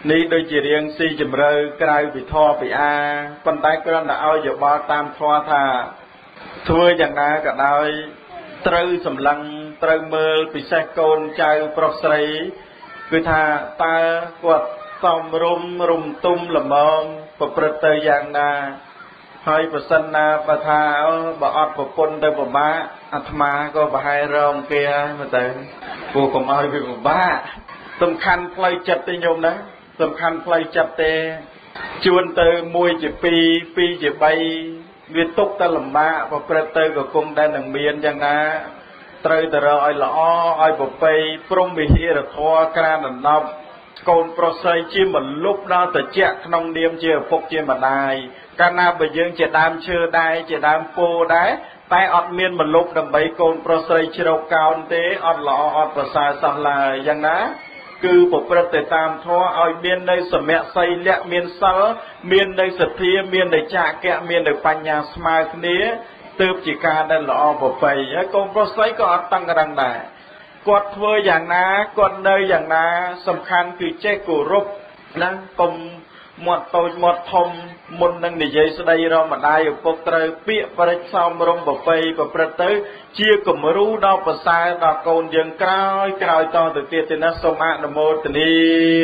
នេះដូចជារៀងស៊ីជម្រៅក្រៅពីធម៌ពីអាប៉ុន្តែគ្រាន់តែឲ្យយោបល់តាមធម៌ថាធ្វើយ៉ាងណាក៏ដោយត្រូវសម្លឹងត្រូវមើលពិសេសកូនចៅប្រុសស្រីគឺថាតើគាត់សមរម្យរំទុំល្មមប្រព្រឹត្តទៅយ៉ាងណាហើយប្រសិនណាបើថាបើអត់ប្រពន្ធទៅពិបាកអាត្មាក៏ប្រហែលរងគេហើយមើលទៅព្រោះកុំឲ្យវាពិបាកសំខាន់ផ្លូវចិត្តទេញោមណាសំខាន់ផ្លូវចិត្តទេជួនទៅមួយជាពីរពីរជាបីវាទុកតែលំបាកប្រព្រឹត្តទៅក៏គុំតែនឹងមានយ៉ាងណាត្រូវតែរកឲ្យល្អឲ្យប្រពៃព្រមវិហារធម៌ក្រានដណ្ដប់កូនប្រុសស្រីជាមលុបដល់ត្រជាក់ក្នុងនាមជាឪពុកជាម្ដាយកាលណាបើយើងជាដើមឈើដែរជាដើមពោធិ៍ដែរតែអត់មានមលុបដើម្បីកូនប្រុសស្រីជ្រោកកោនទេអត់ល្អអត់ប្រសើរសោះឡើយយ៉ាងណាគឺប្រព្រឹត្តទៅតាមធម៌ឲ្យមាននៅសមៈសីលៈមានសិលមាននៅសទ្ធាមាននៅចាកៈមាននៅបញ្ញាស្មើគ្នាទើបជាការដែលល្អប្រពៃហើយកូនប្រុសស្រីក៏អត់តឹងរឹងដែរគាត់ធ្វើយ៉ាងណាគាត់នៅយ៉ាងណាសំខាន់គឺចេះគោរពណាកុំមាត់តូចមាត់ធំមុននឹងនិយាយស្ដីរម្ដាយឪពុកត្រូវពាក្យបរិច្សមរំប្រពៃប្រព្រឹត្តទៅជាគំរូដល់ប្រសើរដល់កូនយើងក្រោយក្រោយតទៅទៀតទេណាសូមអនុមោទនា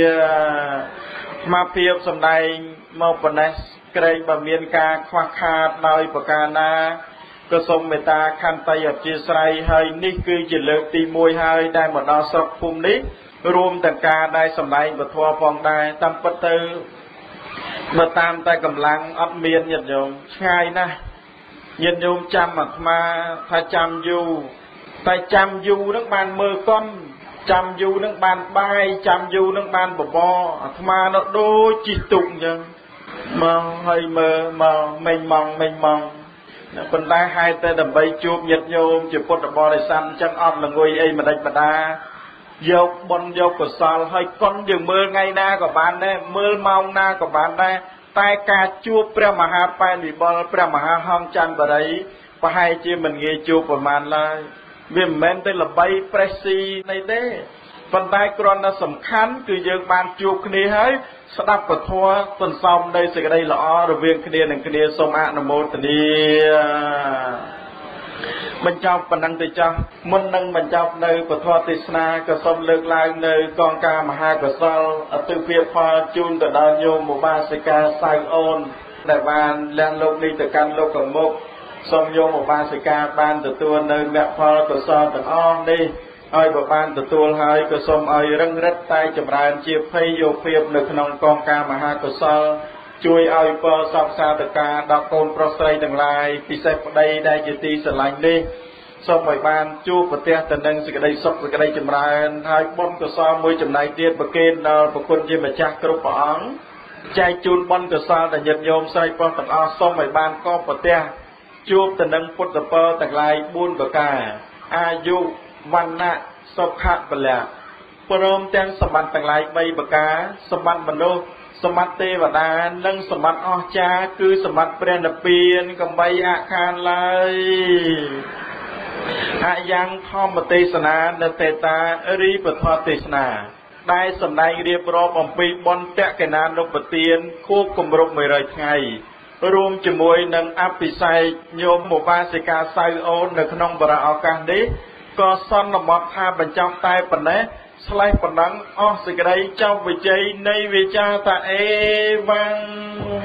មកភាពសម្ដែងមកប៉ុណ្ណេះក្រែងបើមានការខ្វះខាតដោយប្រការណាក៏សូមមេត្តាខន្តីអធ្យាស្រ័យហើយនេះគឺជាលើកទីមួយហើយដែលមកដល់ស្រុកភូមិនេះរួមទាំងការដែលសម្ដែងពធផងដែរតាមពិតទៅបើតាមតែកម្លាំងអត់មានញាតិញោមឆ្ងាយណាស់ញាតិញោមចាំអាត្មាថាចាំយូរតែចាំយូរនឹងបានមើលកុនចាំយូរនឹងបានបាយចាំយូរនឹងបានបបរអាត្មានៅដូចជិះទុកអញ្ចឹងមកហើយមើលមកមេញម៉ងមេញម៉ងប៉ុន្តែហេតុតែដើម្បីជួបញាតិញោមជាពុទ្ធបរិស័ទអញ្ចឹងអត់ល្ងុយអីមិនដេចបដាយកបុណ្យយកកុសលហើយកុនយើងមើលថ្ងៃណាក៏បានដែរមើលម៉ោងណាក៏បានដែរតែការជួបព្រះមហាបែនវិបុលព្រះមហាហង្សច័ន្ទបរិយប្រហែលជាមិនងាយជួបប្រមាណឡើយវាមិនមែនទៅល្បីប្រេះស៊ីនៃទេប៉ុន្តែគ្រាន់តែសំខាន់គឺយើងបានជួបគ្នាហើយស្ដាប់ពធសន្សំនៅសេចក្តីល្អរវាងគ្នានឹងគ្នាសូមអនុមោទនាបញ្ចប់ប៉ុណ្ណឹងទៅចាស់មុននឹងបញ្ចប់នៅពធទេសនាក៏សូមលើកឡើងនៅកងការមហាកុសលអទិភាពផលជូនទៅដល់ញោមឧបាសិកាសៅអូនដែលបានលះលោកនេះទៅកាន់លោកកមុខសូមញោមឧបាសិកាបានទទួលនៅមគ្គផលកុសលទាំងអស់នេះហើយបើបានទទួលហើយក៏សូមឲ្យរឹងរិតតែចម្រើនជាភ័យយោភាពនៅក្នុងកងការមហាកុសលជួយឲ្យពរសពសាធការដល់កូនប្រុសស្រីទាំងឡាយពិសេសប្តីដែលជាទីស្រឡាញ់នេះសូមឲ្យបានជួបប្រទះទៅនឹងសេចក្តីសុខសេចក្តីចម្រើនហើយបុណ្យកុសលមួយចំណែកទៀតប្រគេនដល់ព្រះគុណជាម្ចាស់គ្រប់ព្រះអង្គចែកជូនបុណ្យកុសលដល់ញាតិញោមស្រីប្រុសទាំងអស់សូមឲ្យបានកបប្រទះជួបទៅនឹងពុទ្ធពរទាំងឡាយបួនប្រការអាយុវណ្ណៈសុខៈពលៈព្រមទាំងសម្បត្តិទាំងឡាយបីប្រការសម្បត្តិមនុស្សសម្បត្តិទេវតានិងសម្បត្តិអស្ចារ្យគឺសម្បត្តិព្រះនិព្វានកំបីអខានឡើយអយ៉ាងធម្មទេសនានៅទេតារីពធទេសនាដែលសម្ដែងរៀបរាប់អំពីបុណ្យតក្កណានុប្បទានខួបគម្រប់មួយរយថ្ងៃរួមជាមួយនឹងអភិសេកញោមឧបាសិកាសៅអូននៅក្នុងបរិយាឱកាសនេះក៏សន្មតថាបញ្ចប់តែប៉ុណ្ណេះឆ្លេះប៉ុណ្ណឹងអស់សេចក្តីចប់វិជ័យនៃវិចារតាអេវ៉ាំង